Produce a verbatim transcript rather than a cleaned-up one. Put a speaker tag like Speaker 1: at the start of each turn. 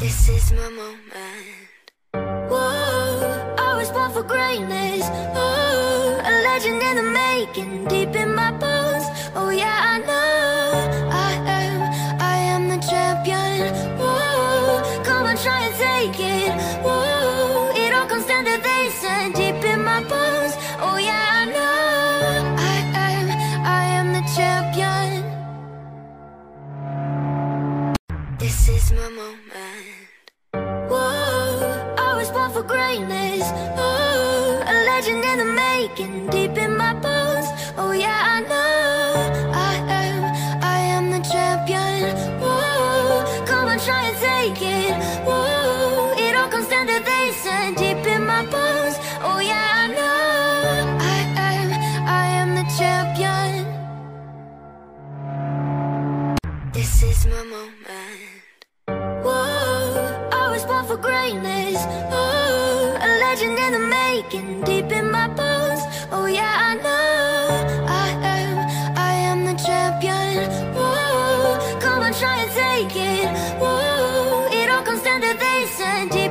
Speaker 1: This is my moment. Whoa, I was born for greatness. Oh, a legend in the making, deep in my bones. Oh yeah, I know I am, I am the champion. Whoa, come on, try and take it. Whoa, it all comes down to this and deep in my bones. Oh yeah, I know I am, I am the champion. This is my moment. Whoa, I was born for greatness. Oh, a legend in the making, deep in my bones. Oh yeah, I know I am, I am the champion. Whoa, come on, try and take it. Whoa, it all comes down to this and deep in my bones. Oh yeah, I know I am, I am the champion. This is my moment. Whoa, I was born for greatness. Oh, a legend in the making, deep in my bones. Oh yeah, I know I am, I am the champion. Whoa, come on, try and take it. Whoa, it all comes down to this and